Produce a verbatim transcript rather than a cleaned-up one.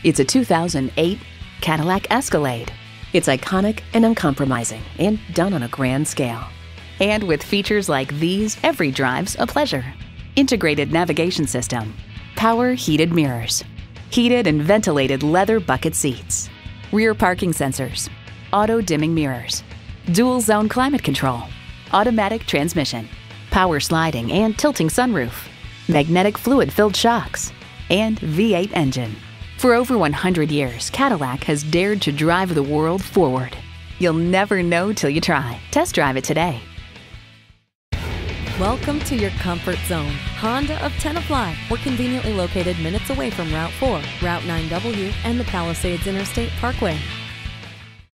It's a two thousand eight Cadillac Escalade. It's iconic and uncompromising and done on a grand scale. And with features like these, every drive's a pleasure. Integrated navigation system, power heated mirrors, heated and ventilated leather bucket seats, rear parking sensors, auto dimming mirrors, dual zone climate control, automatic transmission, power sliding and tilting sunroof, magnetic fluid filled shocks, and V eight engine. For over one hundred years, Cadillac has dared to drive the world forward. You'll never know till you try. Test drive it today. Welcome to your comfort zone. Honda of Tenafly. We're conveniently located minutes away from Route four, Route nine W, and the Palisades Interstate Parkway.